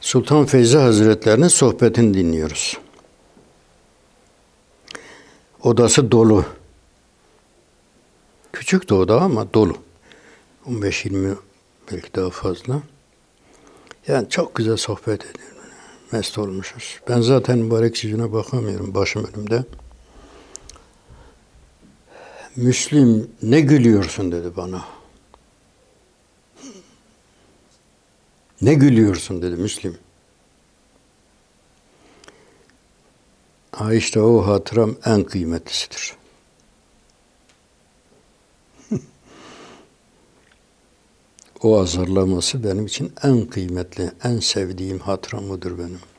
Sultan Feyzi Hazretlerinin sohbetini dinliyoruz. Odası dolu. Küçük de oda ama dolu. 15-20 belki daha fazla. Yani çok güzel sohbet ediyor. Mest olmuşuz. Ben zaten mübarek yüzüne bakamıyorum. Başım önümde. Müslim ne gülüyorsun dedi bana. Ne gülüyorsun dedi Müslim. Ha işte o hatıram en kıymetlisidir. O azarlaması benim için en kıymetli, en sevdiğim hatıram odur benim.